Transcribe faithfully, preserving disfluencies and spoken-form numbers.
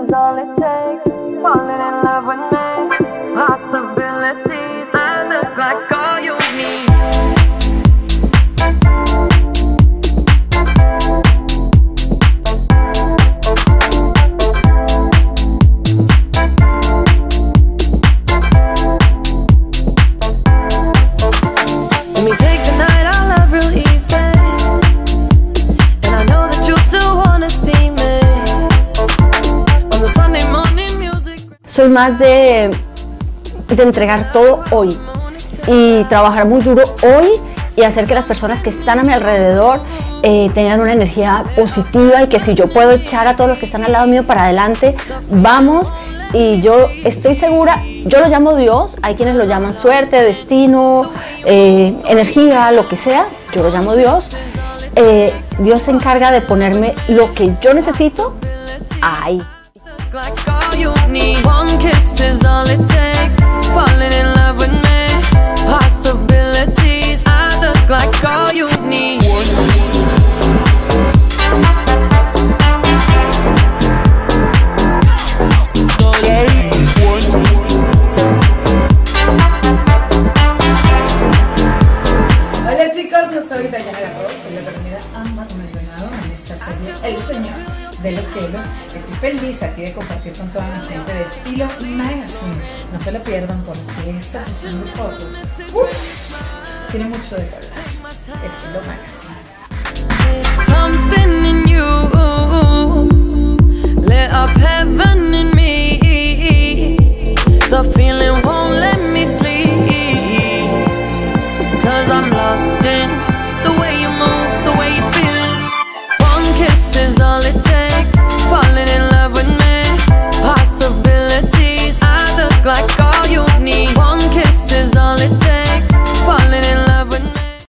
is all it takes. Falling in love with me. Possibilities. I look like all you need. Let me take the night I love real easy. And I know that you still wanna see me on the Sunday morning music. Soy más de, de entregar todo hoy y trabajar muy duro hoy y hacer que las personas que están a mi alrededor eh, tengan una energía positiva y que si yo puedo echar a todos los que están al lado mío para adelante, vamos. Y yo estoy segura, yo lo llamo Dios, hay quienes lo llaman suerte, destino, eh, energía, lo que sea, yo lo llamo Dios. Eh, Dios se encarga de ponerme lo que yo necesito ahí. Hola chicos, yo soy Dayana Garros, soy la perdida Ámbar Maldonado en esta serie El Señor de los Cielos. Estoy feliz aquí de compartir con toda mi gente de Estilo Magazine. No se lo pierdan porque esta sesión de fotos uf, tiene mucho de calidad. Estilo Magazine. Something in you lit up heaven in me. The feeling won't let me sleep, 'cause I'm lost in